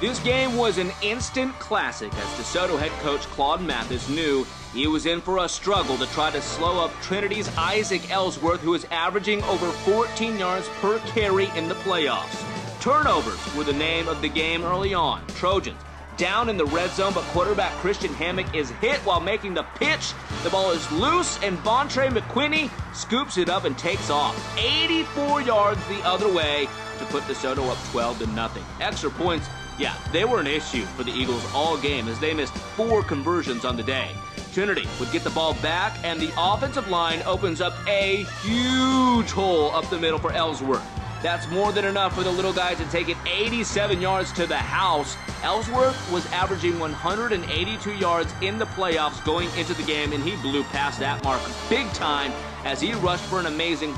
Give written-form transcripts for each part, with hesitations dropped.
This game was an instant classic as DeSoto head coach Claude Mathis knew he was in for a struggle to try to slow up Trinity's Isaac Ellsworth, who is averaging over 14 yards per carry in the playoffs. Turnovers were the name of the game early on. Trojans down in the red zone, but quarterback Christian Hammack is hit while making the pitch. The ball is loose, and Vontre McQuinnie scoops it up and takes off 84 yards the other way to put DeSoto up 12-0. Extra points, yeah, they were an issue for the Eagles all game as they missed 4 conversions on the day. Trinity would get the ball back, and the offensive line opens up a huge hole up the middle for Ellsworth. That's more than enough for the little guy to take it 87 yards to the house. Ellsworth was averaging 182 yards in the playoffs going into the game, and he blew past that mark big time as he rushed for an amazing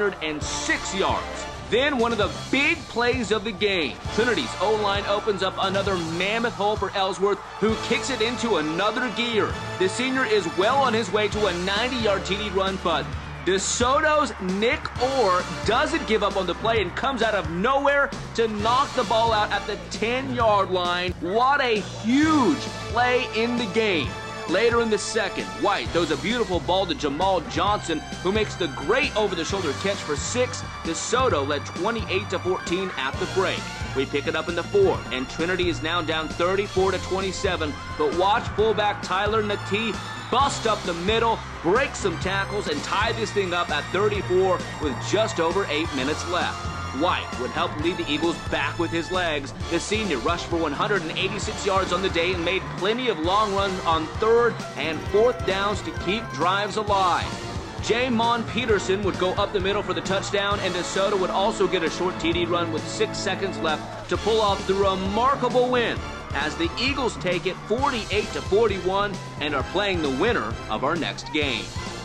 306 yards. Then one of the big plays of the game. Trinity's O-line opens up another mammoth hole for Ellsworth, who kicks it into another gear. The senior is well on his way to a 90-yard TD run, but DeSoto's Nick Orr doesn't give up on the play and comes out of nowhere to knock the ball out at the 10-yard line. What a huge play in the game. Later in the second, White throws a beautiful ball to Jamal Johnson, who makes the great over-the-shoulder catch for 6. DeSoto led 28-14 at the break. We pick it up in the fourth, and Trinity is now down 34-27. But watch fullback Tyler Nati bust up the middle, break some tackles, and tie this thing up at 34 with just over 8 minutes left. White would help lead the Eagles back with his legs. The senior rushed for 186 yards on the day and made plenty of long runs on 3rd and 4th downs to keep drives alive. Jamon Peterson would go up the middle for the touchdown, and DeSoto would also get a short TD run with 6 seconds left to pull off the remarkable win as the Eagles take it 48-41 and are playing the winner of our next game.